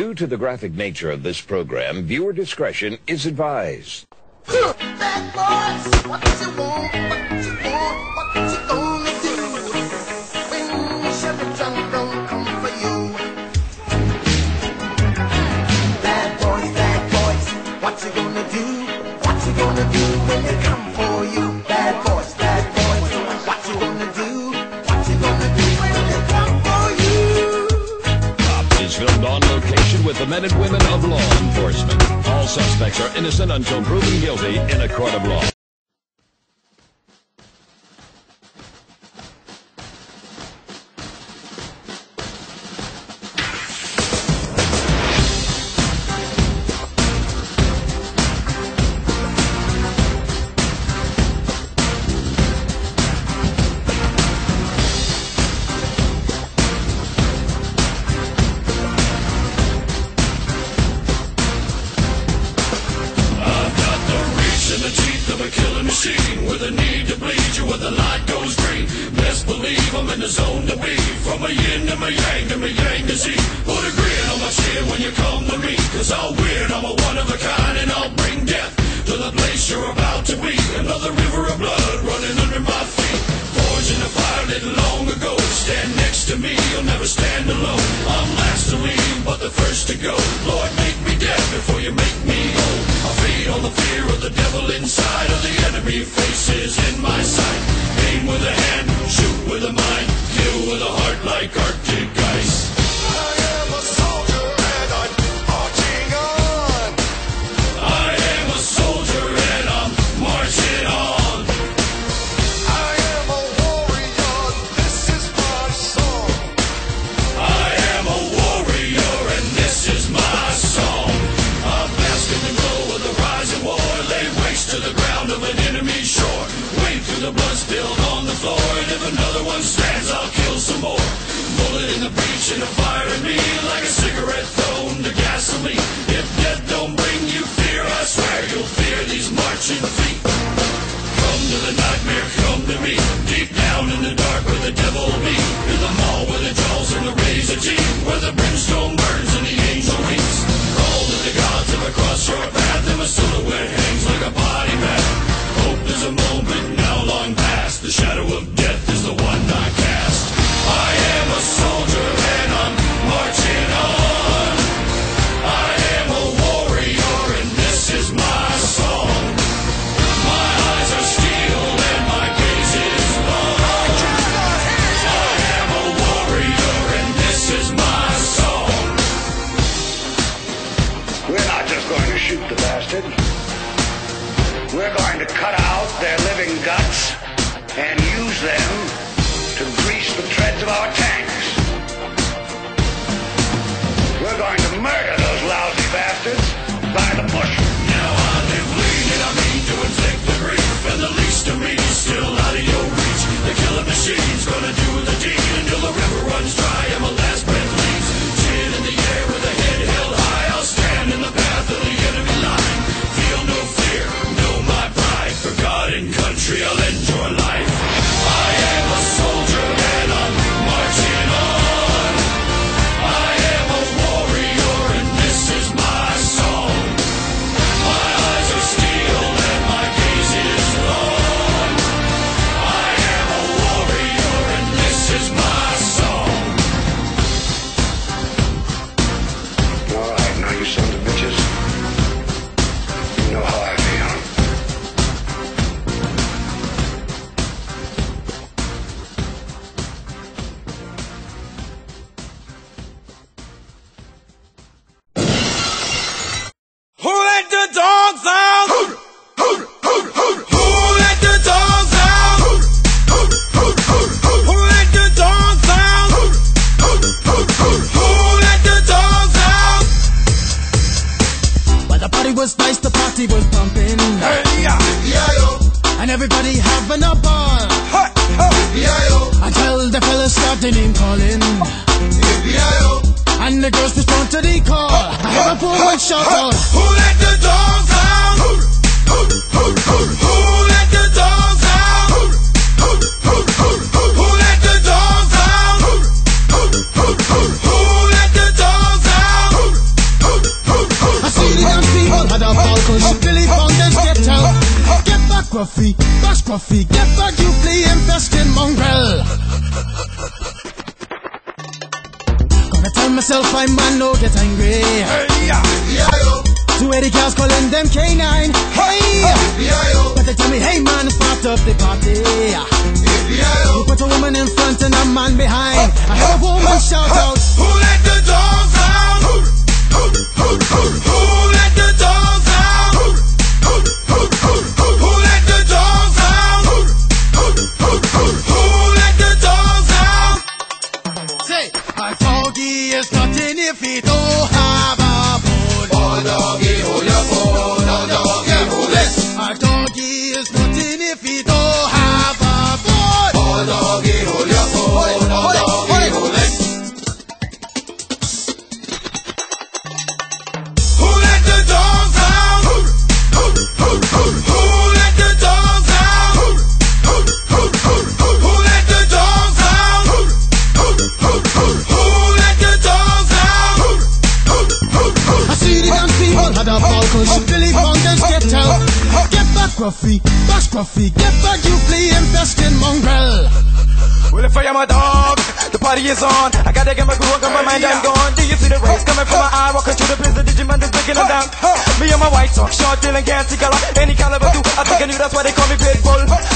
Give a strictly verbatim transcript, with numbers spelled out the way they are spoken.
Due to the graphic nature of this program, viewer discretion is advised. Bad boys, what you want, what you want, what you gonna do? When Chevy John don't come for you. Bad boys, bad boys, what you gonna do? What you gonna do when they come for you? Bad boys, bad boys, what you gonna do? What you gonna do when they come for you? Top is filmed on location with the men and women of law enforcement. All suspects are innocent until proven guilty in a court of law. With a need to bleed you when the light goes green. Best believe I'm in the zone to be. From a yin to my yang to my yang to Z. Put a grin on my skin when you come to me. Cause I'll win, I'm a one of a kind. And I'll bring death to the place you're about to be. Another river of blood running under my feet. Forged in the fire lit long ago. Stand next to me, you'll never stand alone. I'm last to leave, but the first to go. Lord, make me dead before you make me whole. I feed on the fear of the devil inside of the enemy faces in my sight. Aim with a hand, shoot with a mind, kill with a heart like Arctic ice. I am a soldier and I'm marching on. I am a soldier and I'm marching on. I am a warrior, this is my song. I am a warrior and this is my song. I bask in the glow of the rising war. Lay waste to the ground of an enemy shore. Wade through the blood spilled on the floor. And if another one stands, I'll kill some more. Bullet in the breach and a fire in me. Like a cigarette thrown to gasoline. If death don't bring you fear, I swear you'll fear these marching feet. Come to the nightmare, come to me. Deep down in the dark where the devil be. In the mall where the jaws and the razor teeth. Where the brimstone burns and the angel weeps. Call to the gods if I cross your path. And my silhouette hangs like a body bag. Hope is a moment now long past. The shadow of death is the one I cast. I am a soldier and I'm marching on. I am a warrior and this is my song. My eyes are steel and my gaze is long. I am a warrior and this is my song. We're not just going to shoot the bastard. We're going to cut out their living guts and use them to grease the treads of our tanks. We're going to murder those lousy bastards by the bushel. Now I live lean and I mean to inflict the grief. And the least of me is still out of your reach. The killer machine's gonna do the deed until the river runs dry and my last breath leaves. Chin in the air with a head held high. I'll stand in the path of the enemy line. Feel no fear, know my pride. For God and country I'll enjoy life. I am a soldier and I'm marching on. I am a warrior and this is my song. My eyes are steel and my gaze is long. I am a warrior and this is my song. All right, now you sons of bitches. You know how I feel. Who let the dogs out? Who let the dogs out? Who let the dogs out? Who let the dogs out? Well, the party was nice, the party was pumping. Hey, yeah, yeah, yo. And everybody having a ball. Hey, hey, yeah, yo. Until the fellas started name calling. Yeah, yo. And the girls respond to the call. I have a poor one shout out. Who let the dogs out? Who let the dogs out? Who let the dogs out? Who let the dogs out? Scruffy, bash Scruffy, get back you flea infested mongrel. Gonna tell myself I'm man, no get angry. Hey, yeah, yeah, Two eighty cows calling them K nine. Hey, yeah, but they tell me, hey man, start up the party. You put a woman in front and a man behind. I heard a woman shout out, who let the dogs out? Who, who, who, who, who let the dogs out? Who, who, who, who, who let the dogs out? Who, who, who, who, who let the dogs out? say, a doggy is nothing if he don't have a bone. Oh doggy, hold your phone. Oh doggy, hold it. A doggy is nothing if he don't have a bone. Oh doggy, hold your phone. Oh doggy, hold it. Who let the dogs out? Who, who, who, who, who let the dogs out? Who, who, who, who, who, who let the dogs out? Who, who, who, who, who let the dogs out? Who, who, who, who. I see the dance people had a ball cause Billy Bongers get out. Get back Scruffy, bash Scruffy, get back you flea infested mongrel. Well, if I am a dog, the party is on. I gotta get my groove on, got my mind, I'm gone. Do you see the rays coming from my eye? Walking through the prison, Digimon is breaking them down. Me and my white talk, short, dealing, can't see color. Any caliber, too. I think I knew that's why they call me Pitbull.